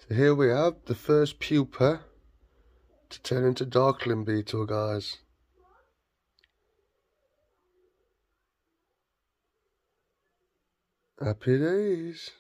Here we have the first pupa to turn into Darkling beetle, guys. Happy days.